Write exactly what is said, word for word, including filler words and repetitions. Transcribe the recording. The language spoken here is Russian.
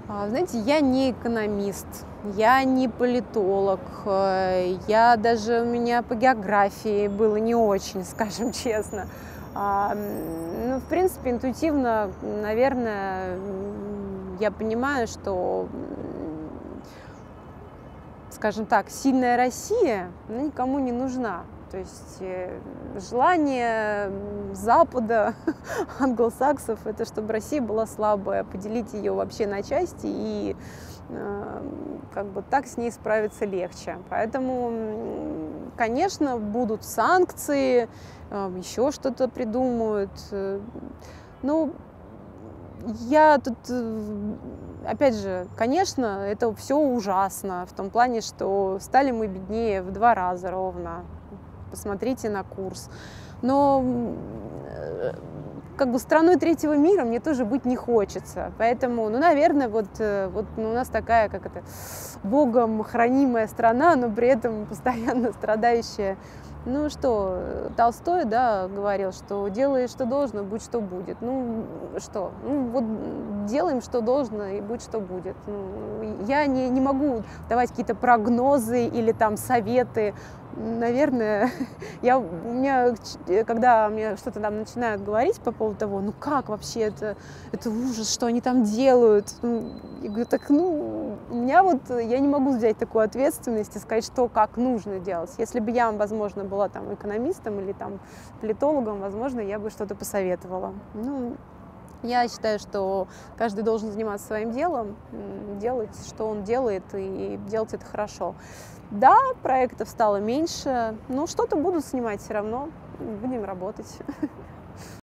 А, знаете, я не экономист, я не политолог, э, я даже у меня по географии было не очень, скажем честно. А, м, ну, в принципе, интуитивно, наверное, м, я понимаю, что, м, скажем так, сильная Россия, ну, никому не нужна. То есть э, желание м, Запада, англосаксов, это чтобы Россия была слабая, поделить ее вообще на части и э, как бы так с ней справиться легче. Поэтому, м, конечно, будут санкции, э, еще что-то придумают. э, Ну, я тут, э, опять же, конечно, это все ужасно в том плане, что стали мы беднее в два раза ровно. Посмотрите на курс. Но м, э, как бы страной третьего мира мне тоже быть не хочется. Поэтому, ну, наверное, вот, э, вот ну, у нас такая, как это, богом хранимая страна, но при этом постоянно страдающая. Ну что, э, Толстой, да, говорил, что делай, что должно, будь что будет. Ну что, ну вот делаем, что должно, и будь что будет. Ну, я не, не могу давать какие-то прогнозы или там советы. Наверное, я, у меня, ч- когда мне что-то там начинают говорить по поводу того, ну как вообще это, это ужас, что они там делают. Ну, я говорю, так, ну, у меня вот, я не могу взять такую ответственность и сказать, что как нужно делать. Если бы я, возможно, была там экономистом или там политологом, возможно, я бы что-то посоветовала. Ну, я считаю, что каждый должен заниматься своим делом, м, делать, что он делает, и делать это хорошо. Да, проектов стало меньше, но что-то будут снимать все равно, будем работать.